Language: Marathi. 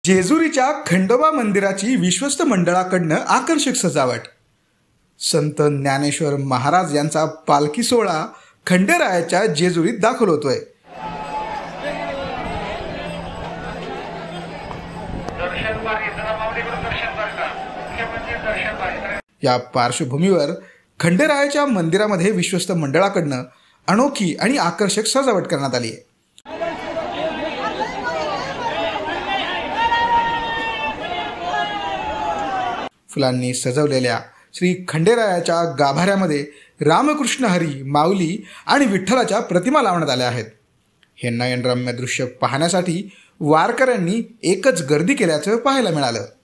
जेजुरीच्या खंडोबा मंदिराची विश्वस्त मंडळाकडनं आकर्षक सजावट। संत ज्ञानेश्वर महाराज यांचा पालखी सोहळा खंडेरायाच्या जेजुरीत दाखल होतोय। या पार्श्वभूमीवर खंडेरायाच्या मंदिरामध्ये विश्वस्त मंडळाकडनं अनोखी आणि आकर्षक सजावट करण्यात आली आहे। फुलांनी सजवलेल्या श्री खंडेरायाच्या गाभाऱ्यामध्ये रामकृष्ण हरी, माऊली आणि विठ्ठलाच्या प्रतिमा लावण्यात आल्या आहेत। हे नयनरम्य दृश्य पाहण्यासाठी वारकऱ्यांनी एकच गर्दी केल्याचं पाहायला मिळालं।